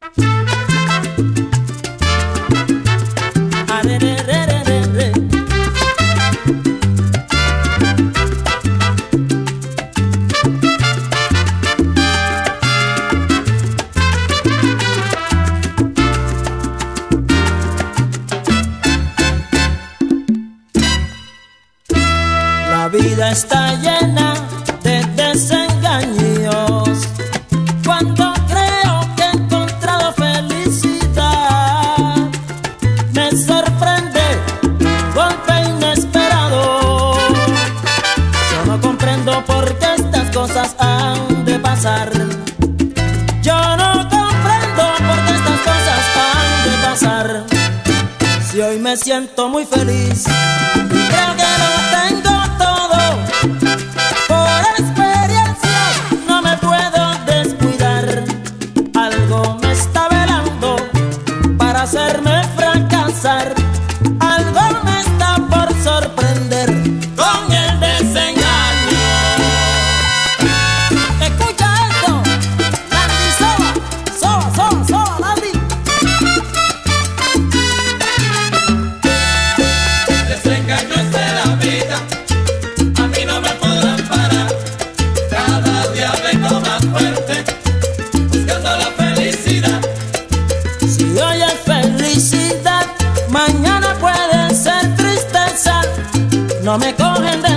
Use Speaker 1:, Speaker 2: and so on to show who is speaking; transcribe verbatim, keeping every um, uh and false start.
Speaker 1: La vida está llena de desengaños. Cuando creo que he encontrado felicidad, me sorprende un golpe inesperado. Yo no comprendo por qué estas cosas han de pasar. Yo no comprendo por qué estas cosas han de pasar. Si hoy me siento muy feliz, creo que lo tengo todo. Por experiencia no me puedo descuidar. Algo me está velando para hacerme fracasar. Algo me está por sorprender con el desengaño. Escucha esto, Landy Soba, Soba, Soba, Soba, Landy.
Speaker 2: Desengaños de la vida, a mí no me podrán parar. Cada día vengo más fuerte, buscando la felicidad.
Speaker 1: Si hoy hay felicidad, mañana puede ser tristeza. No me cogen de